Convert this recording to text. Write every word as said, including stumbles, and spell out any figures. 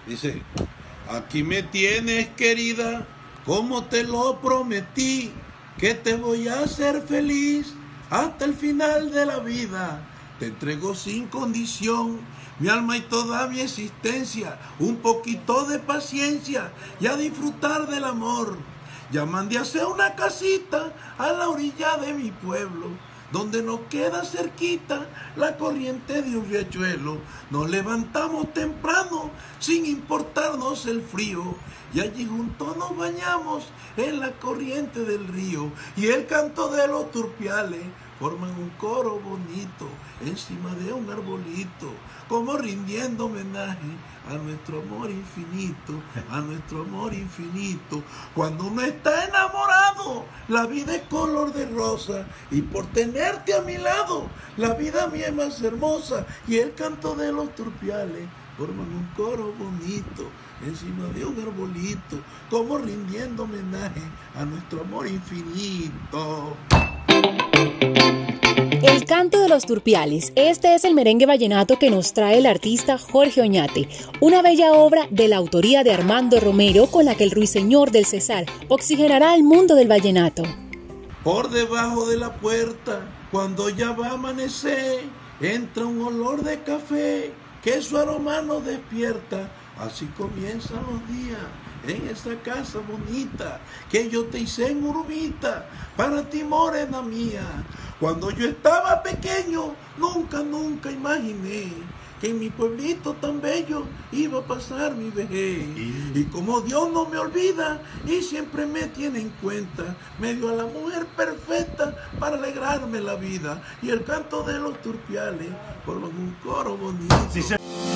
Dice, aquí me tienes, querida, como te lo prometí, que te voy a hacer feliz hasta el final de la vida. Te entrego sin condición mi alma y toda mi existencia, un poquito de paciencia y a disfrutar del amor. Ya mandé a hacer una casita a la orilla de mi pueblo, donde nos queda cerquita la corriente de un riachuelo. Nos levantamos temprano sin importarnos el frío, y allí juntos nos bañamos en la corriente del río, y el canto de los turpiales forman un coro bonito encima de un arbolito, como rindiendo homenaje a nuestro amor infinito, a nuestro amor infinito. Cuando uno está enamorado, la vida es color de rosa, y por tenerte a mi lado, la vida mía es más hermosa. Y el canto de los turpiales forman un coro bonito encima de un arbolito, como rindiendo homenaje a nuestro amor infinito. El canto de los turpiales. Este es el merengue vallenato que nos trae el artista Jorge Oñate, una bella obra de la autoría de Armando Romero, con la que el ruiseñor del Cesar oxigenará el mundo del vallenato. Por debajo de la puerta, cuando ya va a amanecer, entra un olor de café que su aroma nos despierta. Así comienzan los días en esa casa bonita que yo te hice en Urbita, para ti, morena mía. Cuando yo estaba pequeño, nunca, nunca imaginé que en mi pueblito tan bello iba a pasar mi vejez. Y como Dios no me olvida y siempre me tiene en cuenta, me dio a la mujer perfecta para alegrarme la vida. Y el canto de los turpiales forman un coro bonito. Sí,